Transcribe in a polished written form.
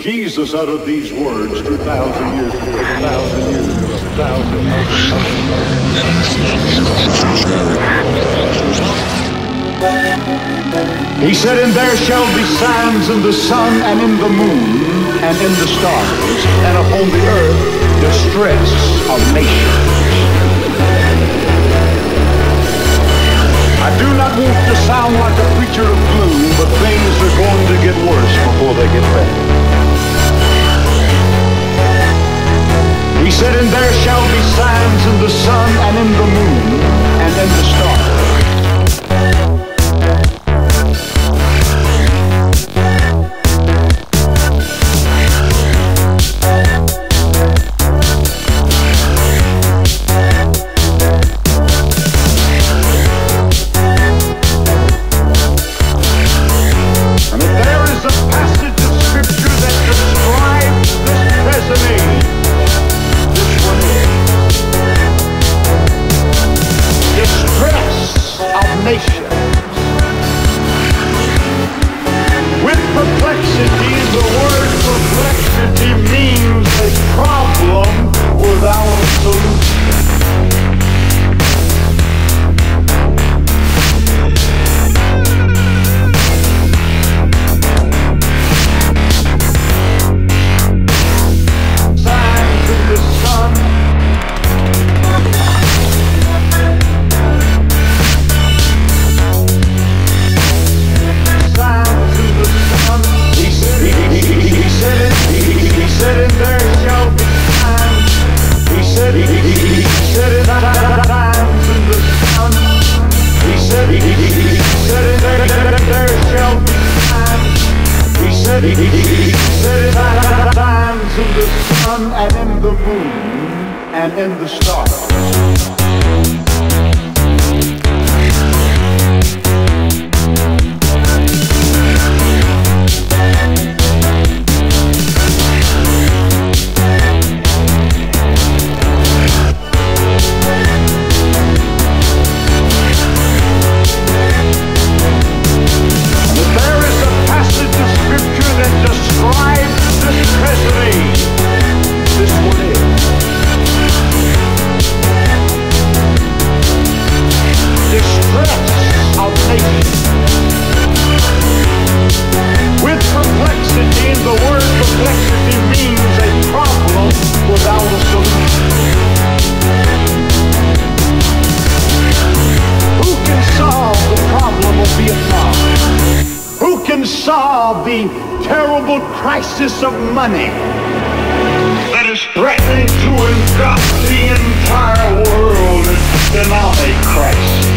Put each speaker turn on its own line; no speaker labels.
Jesus uttered these words 2,000 years ago. 2,000 years ago. 2,000 He said, "And there shall be signs in the sun and in the moon and in the stars, and upon the earth distress of nations." I do not want to sound like a preacher of gloom, but things are going to get worse before they get better. He said, "And there shall be signs in the sun and in the moon and in the stars." With perplexity, the word perplexity means a problem without a solution. Signs in the sun. He said signs in the sun and in the moon and in the stars. With perplexity, the word perplexity means a problem without a solution. Who can solve the problem of Vietnam? Who can solve the terrible crisis of money that is threatening to engulf the entire world in economic crisis?